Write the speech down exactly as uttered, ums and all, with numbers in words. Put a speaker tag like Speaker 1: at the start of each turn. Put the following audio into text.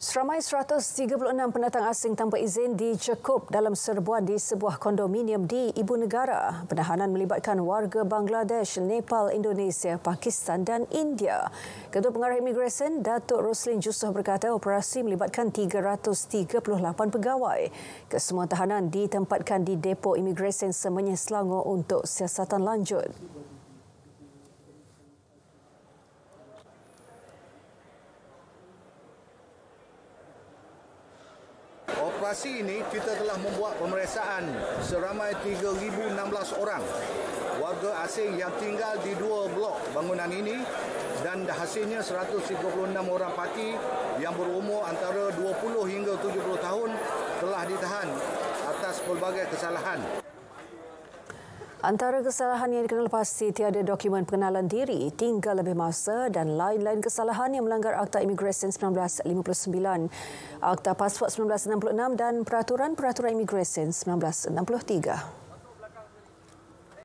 Speaker 1: Seramai seratus tiga puluh enam pendatang asing tanpa izin dicekup dalam serbuan di sebuah kondominium di Ibu Negara. Penahanan melibatkan warga Bangladesh, Nepal, Indonesia, Pakistan dan India. Ketua Pengarah Imigresen, Datuk Roslin Jusoh berkata operasi melibatkan tiga ratus tiga puluh lapan pegawai. Kesemua tahanan ditempatkan di Depo Imigresen Semenyih Selangor untuk siasatan lanjut.
Speaker 2: Operasi ini kita telah membuat pemeriksaan seramai tiga ribu enam belas orang warga asing yang tinggal di dua blok bangunan ini, dan hasilnya seratus tiga puluh enam orang parti yang berumur antara dua puluh hingga tujuh puluh tahun telah ditahan atas pelbagai kesalahan.
Speaker 1: Antara kesalahan yang dikenal pasti tiada dokumen pengenalan diri, tinggal lebih masa dan lain-lain kesalahan yang melanggar Akta Imigresen seribu sembilan ratus lima puluh sembilan, Akta Pasport seribu sembilan ratus enam puluh enam dan Peraturan-Peraturan Imigresen seribu sembilan ratus enam puluh tiga.